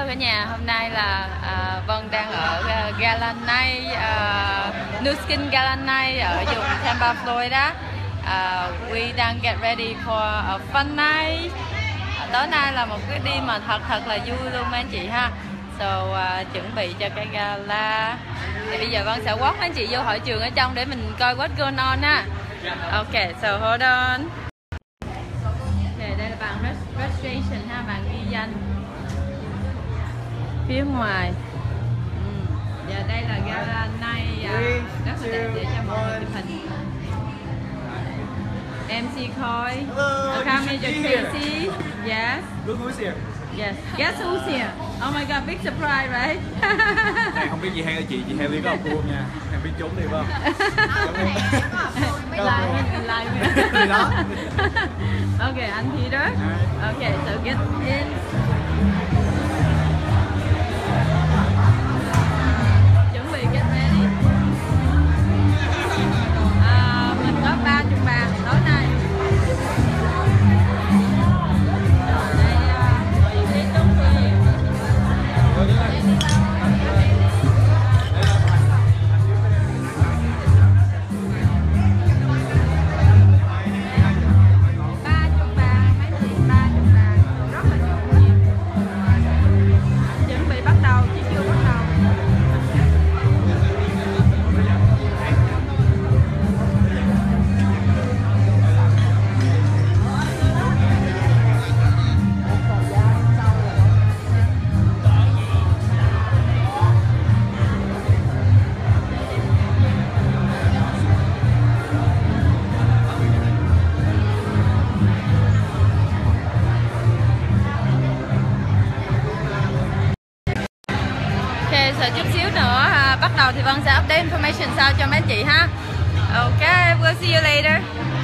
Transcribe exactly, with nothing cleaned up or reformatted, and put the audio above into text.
cả nhà, hôm nay là uh, Vân đang ở uh, Gala Night, uh, Nu Skin Gala Night ở vùng Tampa, Florida. Uh, we đang get ready for a fun night. Uh, tối nay là một cái đi mà thật thật là vui luôn mấy anh chị ha. So uh, chuẩn bị cho cái gala. Thì bây giờ Vân sẽ walk mấy anh chị vô hội trường ở trong để mình coi what's going on ha. Ok, so hold on. Okay, đây là bàn registration ha, bàn ghi danh. Phía ngoài. Ừ. Và đây là gala night uh, rất là đẹp để cho mọi người chụp hình. em xê Khôi, uh, Kami Tracy, yes. Look who's here. Yes. Guess who's here? Oh my god, big surprise, right? Này không biết chị hay chị, chị hay đi có buông nha. Em biết trốn đi phải không? Like, like. Đó. Okay, anh Peter. Okay, so get in. Chuẩn bị get ready. À, mình có ba chục bàn tối nay. Rồi chút xíu nữa à, bắt đầu thì Vân sẽ update information sau cho mấy chị ha. Ok, we'll see you later.